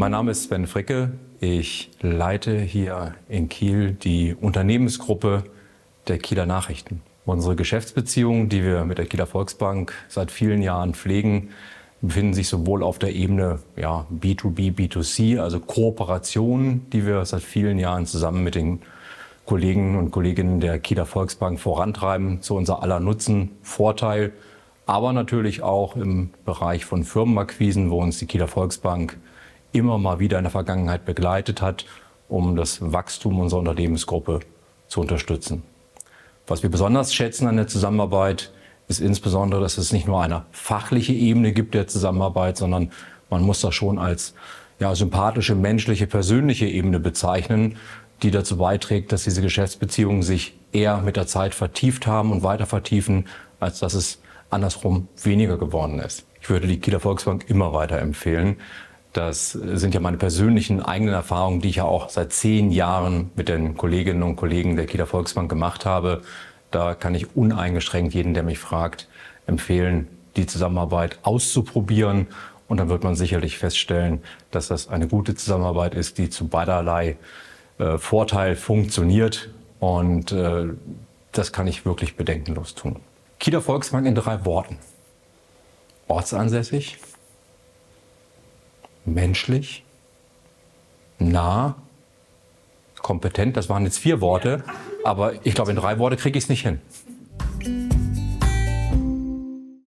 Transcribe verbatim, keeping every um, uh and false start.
Mein Name ist Sven Fricke. Ich leite hier in Kiel die Unternehmensgruppe der Kieler Nachrichten. Unsere Geschäftsbeziehungen, die wir mit der Kieler Volksbank seit vielen Jahren pflegen, befinden sich sowohl auf der Ebene ja, B zwei B, B zwei C, also Kooperationen, die wir seit vielen Jahren zusammen mit den Kollegen und Kolleginnen der Kieler Volksbank vorantreiben, zu unser aller Nutzen, Vorteil, aber natürlich auch im Bereich von Firmenakquisen, wo uns die Kieler Volksbank immer mal wieder in der Vergangenheit begleitet hat, um das Wachstum unserer Unternehmensgruppe zu unterstützen. Was wir besonders schätzen an der Zusammenarbeit, ist insbesondere, dass es nicht nur eine fachliche Ebene gibt der Zusammenarbeit, sondern man muss das schon als ja, sympathische, menschliche, persönliche Ebene bezeichnen, die dazu beiträgt, dass diese Geschäftsbeziehungen sich eher mit der Zeit vertieft haben und weiter vertiefen, als dass es andersrum weniger geworden ist. Ich würde die Kieler Volksbank immer weiter empfehlen. Das sind ja meine persönlichen eigenen Erfahrungen, die ich ja auch seit zehn Jahren mit den Kolleginnen und Kollegen der Kieler Volksbank gemacht habe. Da kann ich uneingeschränkt jeden, der mich fragt, empfehlen, die Zusammenarbeit auszuprobieren. Und dann wird man sicherlich feststellen, dass das eine gute Zusammenarbeit ist, die zu beiderlei äh, Vorteil funktioniert. Und äh, das kann ich wirklich bedenkenlos tun. Kieler Volksbank in drei Worten. Ortsansässig, menschlich, nah, kompetent. Das waren jetzt vier Worte, aber ich glaube, in drei Worte kriege ich es nicht hin.